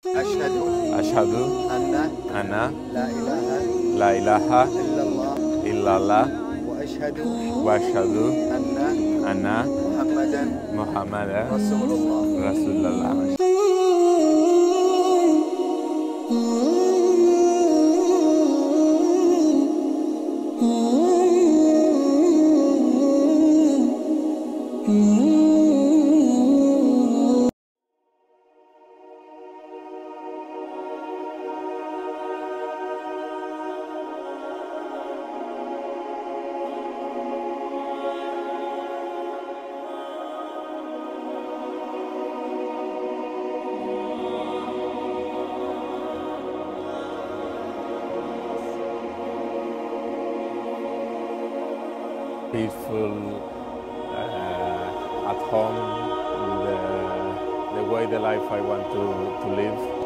أشهد أشهد أن أن لا إله لا إله إلا الله إلا الله وأشهد أن محمدا محمدا رسول الله. رسول الله. Peaceful, at home, the way the life I want to live.